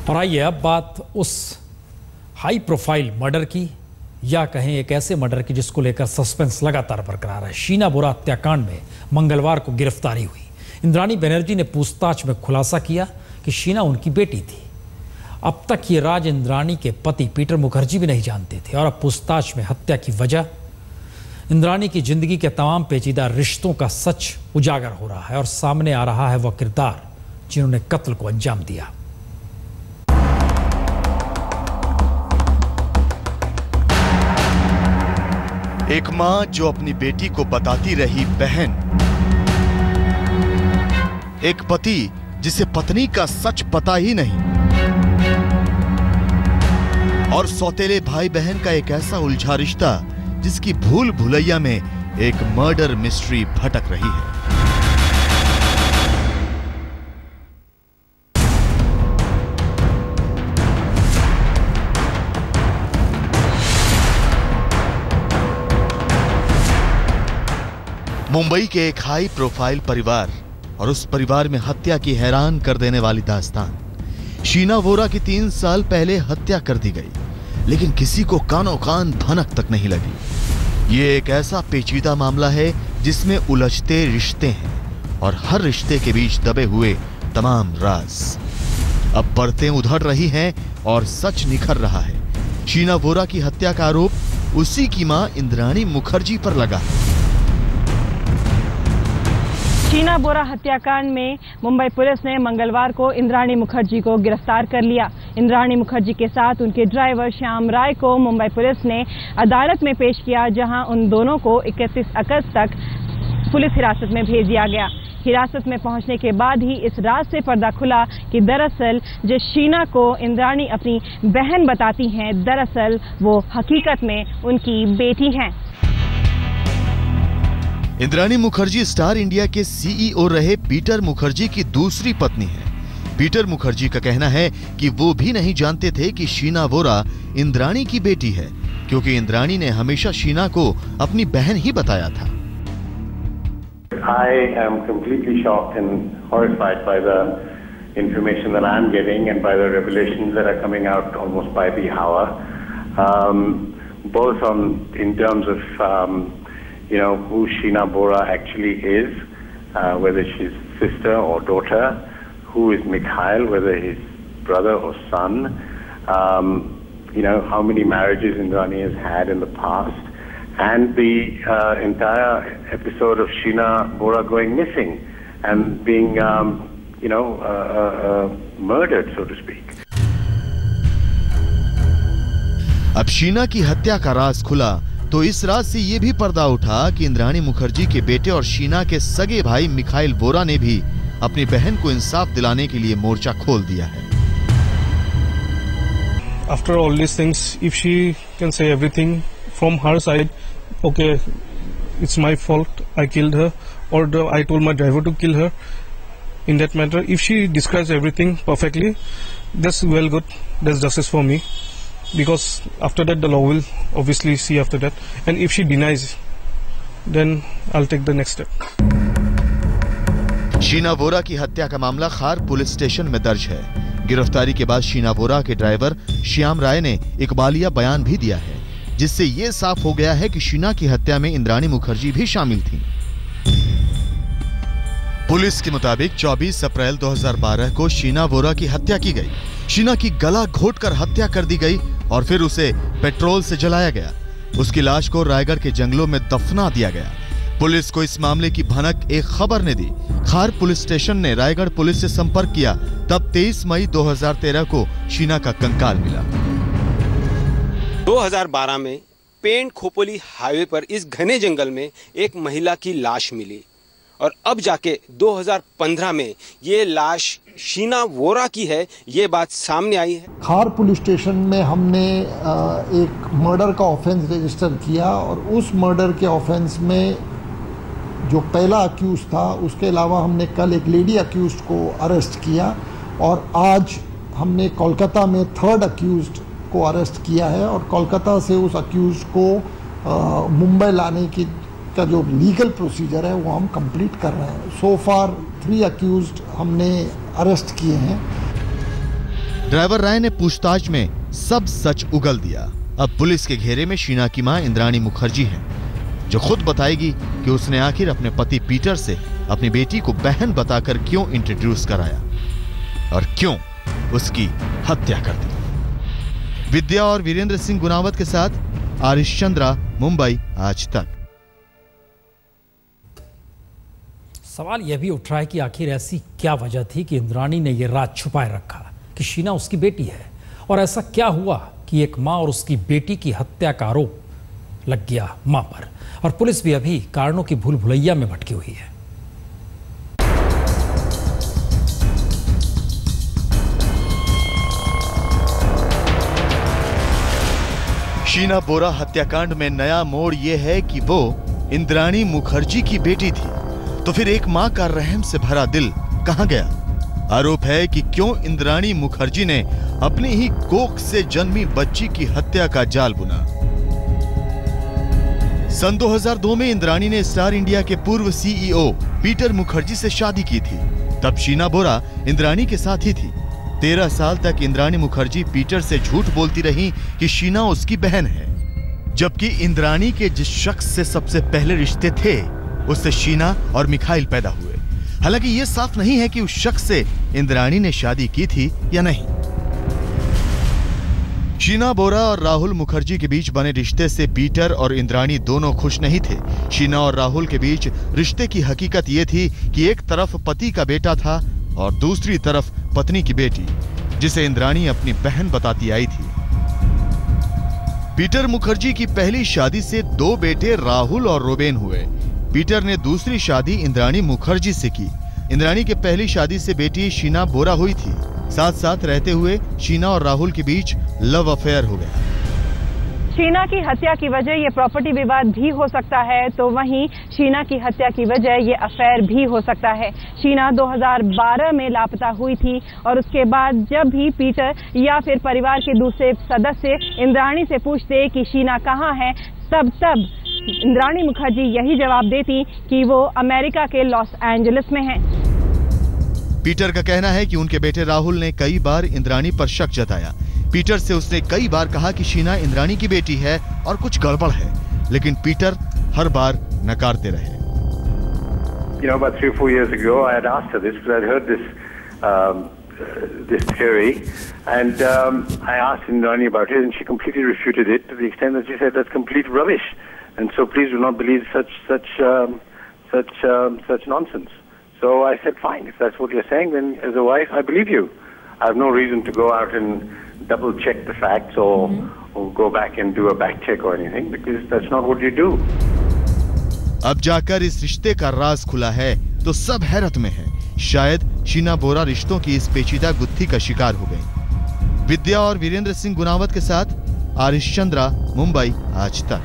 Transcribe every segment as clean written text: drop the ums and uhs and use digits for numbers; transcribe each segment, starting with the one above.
और आइए अब बात उस हाई प्रोफाइल मर्डर की, या कहें एक ऐसे मर्डर की जिसको लेकर सस्पेंस लगातार बरकरार है। शीना बोरा हत्याकांड में मंगलवार को गिरफ्तारी हुई। इंद्राणी बनर्जी ने पूछताछ में खुलासा किया कि शीना उनकी बेटी थी। अब तक ये राज इंद्राणी के पति पीटर मुखर्जी भी नहीं जानते थे, और अब पूछताछ में हत्या की वजह, इंद्राणी की जिंदगी के तमाम पेचीदा रिश्तों का सच उजागर हो रहा है और सामने आ रहा है वह किरदार जिन्होंने कत्ल को अंजाम दिया। एक मां जो अपनी बेटी को बताती रही बहन, एक पति जिसे पत्नी का सच पता ही नहीं, और सौतेले भाई बहन का एक ऐसा उलझा रिश्ता जिसकी भूल भुलैया में एक मर्डर मिस्ट्री भटक रही है। मुंबई के एक हाई प्रोफाइल परिवार और उस परिवार में हत्या की हैरान कर देने वाली दास्तान। शीना बोरा की 3 साल पहले हत्या कर दी गई, लेकिन किसी को कानों कान भनक तक नहीं लगी। ये एक ऐसा पेचीदा मामला है जिसमें उलझते रिश्ते हैं और हर रिश्ते के बीच दबे हुए तमाम राज। अब परतें उधड़ रही हैं और सच निखर रहा है। शीना बोरा की हत्या का आरोप उसी की मां इंद्राणी मुखर्जी पर लगा। शीना बोरा हत्याकांड में मुंबई पुलिस ने मंगलवार को इंद्राणी मुखर्जी को गिरफ्तार कर लिया। इंद्राणी मुखर्जी के साथ उनके ड्राइवर श्याम राय को मुंबई पुलिस ने अदालत में पेश किया, जहां उन दोनों को 31 अगस्त तक पुलिस हिरासत में भेज दिया गया। हिरासत में पहुंचने के बाद ही इस राज से पर्दा खुला कि दरअसल जो शीना को इंद्राणी अपनी बहन बताती हैं, दरअसल वो हकीकत में उनकी बेटी हैं। इंद्राणी मुखर्जी स्टार इंडिया के सीईओ रहे पीटर मुखर्जी की दूसरी पत्नी है। पीटर मुखर्जी का कहना है कि वो भी नहीं जानते थे कि शीना बोरा इंद्राणी की बेटी है, क्योंकि इंद्राणी ने हमेशा शीना को अपनी बहन ही बताया था। I am completely shocked and horrified by the information that I am getting and by the revelations that are coming out almost by the hour, both in terms of who Sheena Bora actually is, whether she's sister or daughter, who is Mikhail, whether he's brother or son, how many marriages Indrani has had in the past, and the entire episode of Sheena Bora going missing and being, murdered, so to speak. अब शीना की हत्या का राज खुला तो इस राज से यह भी पर्दा उठा कि इंद्राणी मुखर्जी के बेटे और शीना के सगे भाई मिखाइल बोरा ने भी अपनी बहन को इंसाफ दिलाने के लिए मोर्चा खोल दिया है। After all these things, if she can say everything from her side, okay, it's my fault, I killed her, or I told my driver to kill her. In that matter, if she describes everything perfectly, that's well good. That's justice for me. Because after that the law will obviously see after that, and if she denies, then I'll take the next step. Sheena बोरा की हत्या का मामला खार police station में दर्ज है। गिरफ्तारी के बाद शीना बोरा के ड्राइवर श्याम राय ने इकबालिया बयान भी दिया है, जिससे यह साफ हो गया है कि शीना की हत्या में इंद्राणी मुखर्जी भी शामिल थी। पुलिस के मुताबिक 24 अप्रैल 2012 को शीना बोरा की हत्या की गई। शीना की गला घोंटकर हत्या कर दी गई और फिर उसे पेट्रोल से जलाया गया। उसकी लाश को रायगढ़ के जंगलों में दफना दिया गया। पुलिस को इस मामले की भनक एक खबर ने दी। खार पुलिस स्टेशन ने रायगढ़ पुलिस से संपर्क किया, तब 23 मई 2013 को शीना का कंकाल मिला। 2012 में पेंट खोपोली हाईवे पर इस घने जंगल में एक महिला की लाश मिली, और अब जाके 2015 में ये लाश शीना बोरा की है, ये बात सामने आई है। खार पुलिस स्टेशन में हमने एक मर्डर का ऑफेंस रजिस्टर किया, और उस मर्डर के ऑफेंस में जो पहला अक्यूज था, उसके अलावा हमने कल एक लेडी अक्यूज को अरेस्ट किया, और आज हमने कोलकाता में 3rd अक्यूज को अरेस्ट किया है, और कोलकाता से उस अक्यूज को मुंबई लाने की का जो लीगल प्रोसीजर है वो हम कंप्लीट कर रहे हैं। सो फार 3 अक्यूज्ड हमने अरेस्ट किए हैं। ड्राइवर राय ने पूछताछ में सब सच उगल दिया। अब पुलिस के घेरे में शीना की मां इंद्राणी मुखर्जी है, जो खुद बताएगी कि उसने आखिर अपने पति पीटर से अपनी बेटी को बहन बताकर क्यों इंट्रोड्यूस कराया और क्यों उसकी हत्या कर दी। विद्या और वीरेंद्र सिंह गुनावत के साथ आरिश चंद्रा, मुंबई आज तक। सवाल यह भी उठ रहा है कि आखिर ऐसी क्या वजह थी कि इंद्राणी ने यह राज छुपाए रखा कि शीना उसकी बेटी है, और ऐसा क्या हुआ कि एक मां और उसकी बेटी की हत्या का आरोप लग गया मां पर, और पुलिस भी अभी कारणों की भूल भुलैया में भटकी हुई है। शीना बोरा हत्याकांड में नया मोड़ यह है कि वो इंद्राणी मुखर्जी की बेटी थी, तो फिर एक मां का रहम से भरा दिल कहां गया? आरोप है कि क्यों इंद्राणी मुखर्जी ने अपनी ही कोख से जन्मी बच्ची की हत्या का जाल बुना। सन 2002 में इंद्राणी ने स्टार इंडिया के पूर्व सीईओ पीटर मुखर्जी से शादी की थी। तब शीना बोरा इंद्राणी के साथ ही थी। 13 साल तक इंद्राणी मुखर्जी पीटर से झूठ बोलती रही कि शीना उसकी बहन है, जबकि इंद्राणी के जिस शख्स से सबसे पहले रिश्ते थे उससे शीना और मिखाइल पैदा हुए। हालांकि यह साफ नहीं है कि उस शख्स से इंद्राणी ने शादी की थी या नहीं। शीना बोरा और राहुल मुखर्जी के बीच बने रिश्ते से पीटर और इंद्राणी दोनों खुश नहीं थे। शीना और राहुल के बीच रिश्ते की हकीकत यह थी कि एक तरफ पति का बेटा था और दूसरी तरफ पत्नी की बेटी, जिसे इंद्राणी अपनी बहन बताती आई थी। पीटर मुखर्जी की पहली शादी से 2 बेटे राहुल और रोबेन हुए। पीटर ने दूसरी शादी इंद्राणी मुखर्जी से की। इंद्राणी के पहली शादी से बेटी शीना बोरा हुई थी। साथ साथ रहते हुए शीना और राहुल के बीच लव अफेयर हो गया। शीना की हत्या की वजह ये प्रॉपर्टी विवाद भी हो सकता है, तो वहीं शीना की हत्या की वजह ये अफेयर भी हो सकता है। शीना 2012 में लापता हुई थी और उसके बाद जब भी पीटर या फिर परिवार के दूसरे सदस्य इंद्राणी से पूछते कि शीना कहाँ है, तब इंद्राणी मुखर्जी यही जवाब देती कि वो अमेरिका के लॉस एंजलिस में हैं। पीटर का कहना है कि उनके बेटे राहुल ने कई बार इंद्राणी पर शक जताया। पीटर से उसने कई बार कहा कि शीना इंद्राणी की बेटी है और कुछ गड़बड़ है, लेकिन पीटर हर बार नकारते रहे। You know, about 3 or 4 years ago, I had asked her this because I had heard this theory, and I asked Indrani about it, and she completely refuted it to the extent that she said that's complete rubbish, and so please do not believe such nonsense. So I said, fine, if that's what you're saying, then as a wife, I believe you. I have no reason to go out and double check the facts or go back and do a back check or anything, because that's not what you do. अब जाकर इस रिश्ते का राज खुला है तो सब हैरत में है। शायद शीना बोरा रिश्तों की इस पेचीदा गुत्थी का शिकार हो गई। विद्या और वीरेंद्र सिंह गुनावत के साथ आरिश चंद्रा, मुंबई आज तक।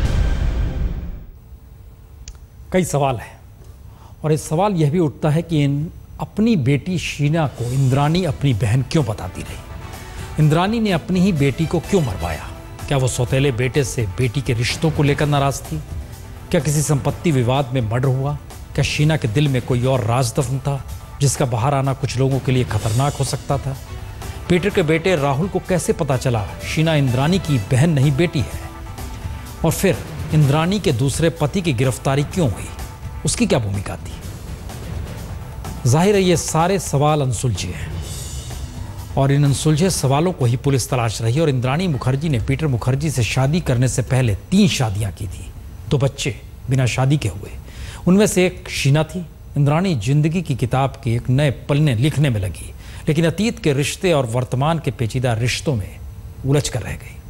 कई सवाल है और इस सवाल यह भी उठता है कि अपनी बेटी शीना को इंद्राणी अपनी बहन क्यों बताती रही? इंद्राणी ने अपनी ही बेटी को क्यों मरवाया? क्या वो सौतेले बेटे से बेटी के रिश्तों को लेकर नाराज थी? क्या किसी संपत्ति विवाद में मर्डर हुआ? क्या शीना के दिल में कोई और राज दफन था जिसका बाहर आना कुछ लोगों के लिए खतरनाक हो सकता था? पीटर के बेटे राहुल को कैसे पता चला शीना इंद्राणी की बहन नहीं बेटी है? और फिर इंद्राणी के दूसरे पति की गिरफ्तारी क्यों हुई? उसकी क्या भूमिका थी? जाहिर है ये सारे सवाल अनसुलझे हैं और इन अनसुलझे सवालों को ही पुलिस तलाश रही है। और इंद्राणी मुखर्जी ने पीटर मुखर्जी से शादी करने से पहले 3 शादियां की थी। 2 बच्चे बिना शादी के हुए, उनमें से एक शीना थी। इंद्राणी जिंदगी की किताब के एक नए पन्ने लिखने में लगी, लेकिन अतीत के रिश्ते और वर्तमान के पेचीदा रिश्तों में उलझ कर रह गई।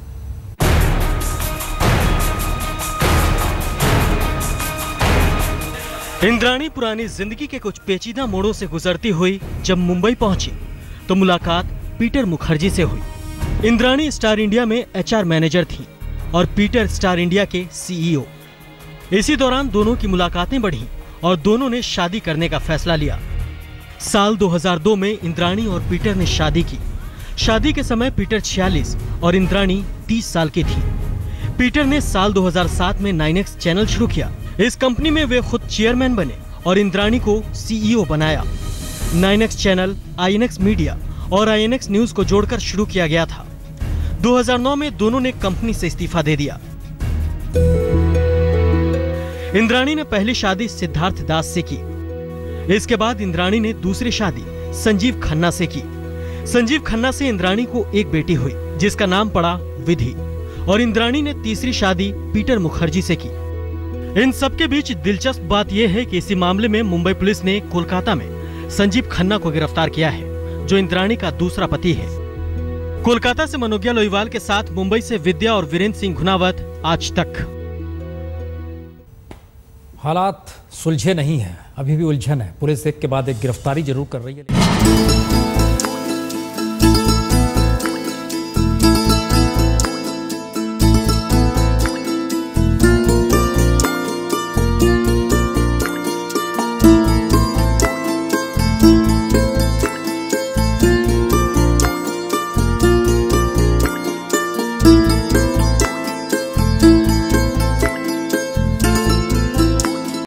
इंद्राणी पुरानी जिंदगी के कुछ पेचीदा मोड़ों से गुजरती हुई जब मुंबई पहुंची तो मुलाकात पीटर मुखर्जी से हुई। इंद्राणी स्टार इंडिया में HR मैनेजर थी और पीटर स्टार इंडिया के CEO। इसी दौरान दोनों की मुलाकातें बढ़ी और दोनों ने शादी करने का फैसला लिया। साल 2002 में इंद्राणी और पीटर ने शादी की। शादी के समय पीटर 46 और इंद्राणी 30 साल की थी। पीटर ने साल 2007 में 9X चैनल शुरू किया। इस कंपनी में वे खुद चेयरमैन बने और इंद्राणी को CEO बनाया। 9X चैनल, INX मीडिया और INX न्यूज को जोड़कर शुरू किया गया था। 2009 में दोनों ने कंपनी से इस्तीफा दे दिया। इंद्राणी ने पहली शादी सिद्धार्थ दास से की। इसके बाद इंद्राणी ने दूसरी शादी संजीव खन्ना से की। संजीव खन्ना से इंद्राणी को एक बेटी हुई जिसका नाम पड़ा विधि, और इंद्राणी ने तीसरी शादी पीटर मुखर्जी से की। इन सबके बीच दिलचस्प बात यह है कि इसी मामले में मुंबई पुलिस ने कोलकाता में संजीव खन्ना को गिरफ्तार किया है, जो इंद्राणी का दूसरा पति है। कोलकाता से मनोज्ञा लोईवाल के साथ मुंबई से विद्या और वीरेंद्र सिंह घुनावत, आज तक। हालात सुलझे नहीं हैं, अभी भी उलझन है। पुलिस एक के बाद एक गिरफ्तारी जरूर कर रही है।